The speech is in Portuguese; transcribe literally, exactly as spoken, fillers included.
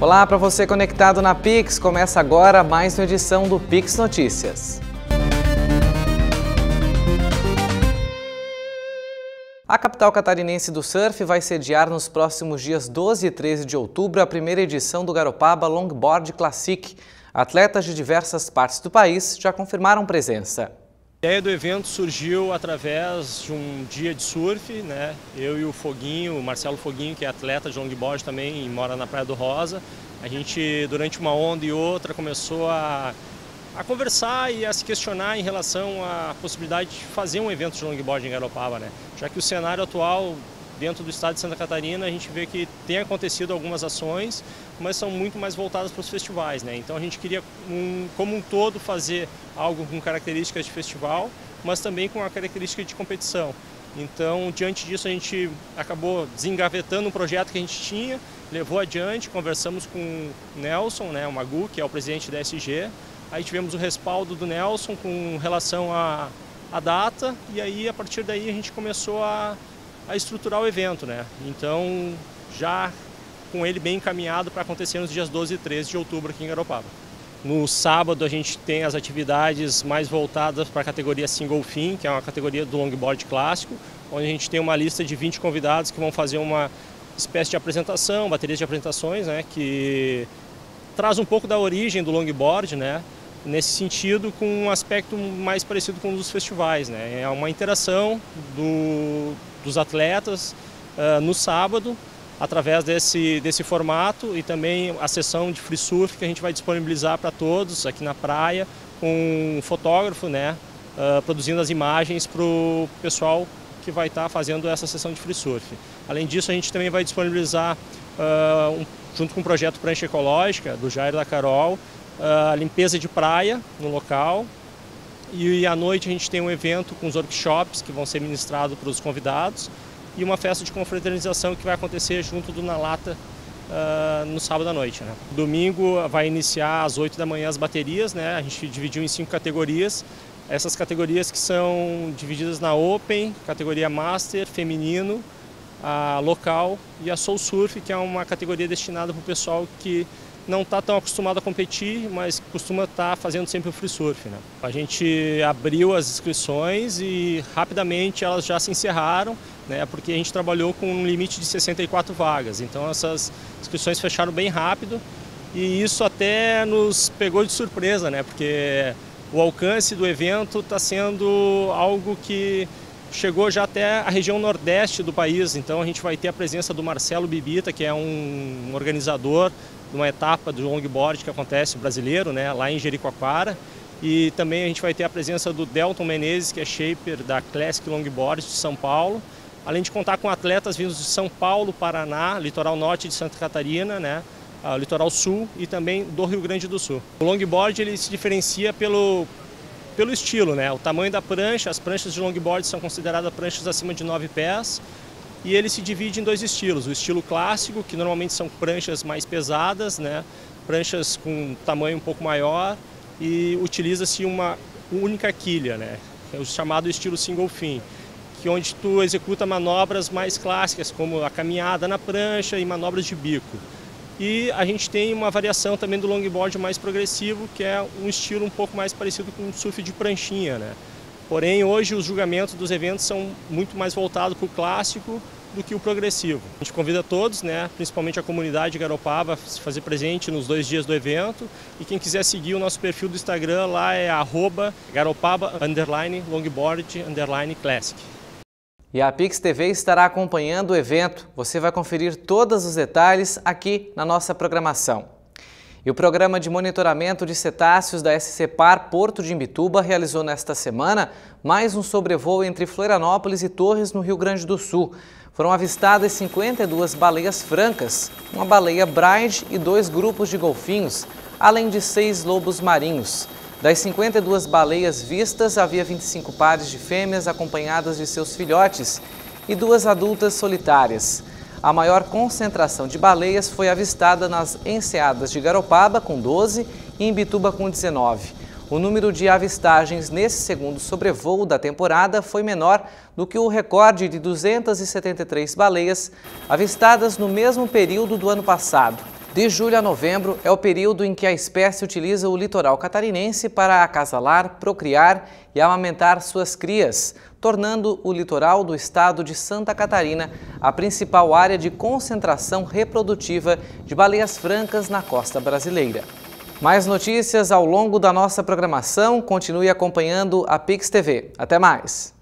Olá para você conectado na Pix, começa agora mais uma edição do Pix Notícias. A capital catarinense do surf vai sediar nos próximos dias doze e treze de outubro a primeira edição do Garopaba Longboard Classic. Atletas de diversas partes do país já confirmaram presença. A ideia do evento surgiu através de um dia de surf, né? Eu e o Foguinho, o Marcelo Foguinho, que é atleta de longboard também e mora na Praia do Rosa. A gente, durante uma onda e outra, começou a, a conversar e a se questionar em relação à possibilidade de fazer um evento de longboard em Garopaba, né? Já que o cenário atual dentro do estado de Santa Catarina, a gente vê que tem acontecido algumas ações, mas são muito mais voltadas para os festivais, né? Então a gente queria, um, como um todo, fazer algo com características de festival, mas também com a característica de competição. Então, diante disso, a gente acabou desengavetando um projeto que a gente tinha, levou adiante, conversamos com o Nelson, né, o Magu, que é o presidente da S G. Aí tivemos o respaldo do Nelson com relação à, à data, e aí, a partir daí, a gente começou a a estruturar o evento, né? Então, já com ele bem encaminhado para acontecer nos dias doze e treze de outubro aqui em Garopaba. No sábado a gente tem as atividades mais voltadas para a categoria Single Fin, que é uma categoria do longboard clássico, onde a gente tem uma lista de vinte convidados que vão fazer uma espécie de apresentação, bateria de apresentações, né? Que traz um pouco da origem do longboard, né? Nesse sentido, com um aspecto mais parecido com um dos festivais, né? É uma interação do dos atletas uh, no sábado, através desse, desse formato, e também a sessão de free surf que a gente vai disponibilizar para todos aqui na praia, com um fotógrafo, né, uh, produzindo as imagens para o pessoal que vai estar tá fazendo essa sessão de free surf. Além disso, a gente também vai disponibilizar, uh, um, junto com o projeto Prancha Ecológica, do Jair e da Carol, uh, a limpeza de praia no local. E à noite a gente tem um evento com os workshops que vão ser ministrados para os convidados e uma festa de confraternização que vai acontecer junto do Na Lata uh, no sábado à noite, né? Domingo vai iniciar às oito da manhã as baterias, né? A gente dividiu em cinco categorias. Essas categorias que são divididas na Open, categoria Master, feminino, a local e a Soul Surf, que é uma categoria destinada para o pessoal que não está tão acostumado a competir, mas costuma estar fazendo sempre o free surf, né? A gente abriu as inscrições e rapidamente elas já se encerraram, né? Porque a gente trabalhou com um limite de sessenta e quatro vagas, então essas inscrições fecharam bem rápido e isso até nos pegou de surpresa, né? Porque o alcance do evento está sendo algo que chegou já até a região nordeste do país, então a gente vai ter a presença do Marcelo Bibita, que é um organizador de uma etapa do longboard que acontece brasileiro, né, lá em Jericoacoara, e também a gente vai ter a presença do Delton Menezes, que é shaper da Classic Longboard de São Paulo, além de contar com atletas vindos de São Paulo, Paraná, litoral norte de Santa Catarina, né, litoral sul e também do Rio Grande do Sul. O longboard ele se diferencia pelo pelo estilo, né? O tamanho da prancha, as pranchas de longboard são consideradas pranchas acima de nove pés e ele se divide em dois estilos. O estilo clássico, que normalmente são pranchas mais pesadas, né? Pranchas com tamanho um pouco maior e utiliza-se uma única quilha, né? É o chamado estilo single fin, que é onde tu executa manobras mais clássicas, como a caminhada na prancha e manobras de bico. E a gente tem uma variação também do longboard mais progressivo, que é um estilo um pouco mais parecido com o surf de pranchinha, né? Porém, hoje os julgamentos dos eventos são muito mais voltados para o clássico do que o progressivo. A gente convida todos, né, principalmente a comunidade de Garopaba, a se fazer presente nos dois dias do evento. E quem quiser seguir o nosso perfil do Instagram, lá é arroba garopaba underline longboard underline classic. E a Pix T V estará acompanhando o evento. Você vai conferir todos os detalhes aqui na nossa programação. E o Programa de Monitoramento de Cetáceos da S C Par Porto de Imbituba realizou nesta semana mais um sobrevoo entre Florianópolis e Torres, no Rio Grande do Sul. Foram avistadas cinquenta e duas baleias francas, uma baleia braille e dois grupos de golfinhos, além de seis lobos marinhos. Das cinquenta e duas baleias vistas, havia vinte e cinco pares de fêmeas acompanhadas de seus filhotes e duas adultas solitárias. A maior concentração de baleias foi avistada nas enseadas de Garopaba, com doze, e Imbituba, com dezenove. O número de avistagens nesse segundo sobrevoo da temporada foi menor do que o recorde de duzentas e setenta e três baleias avistadas no mesmo período do ano passado. De julho a novembro é o período em que a espécie utiliza o litoral catarinense para acasalar, procriar e amamentar suas crias, tornando o litoral do estado de Santa Catarina a principal área de concentração reprodutiva de baleias francas na costa brasileira. Mais notícias ao longo da nossa programação. Continue acompanhando a Pix T V. Até mais!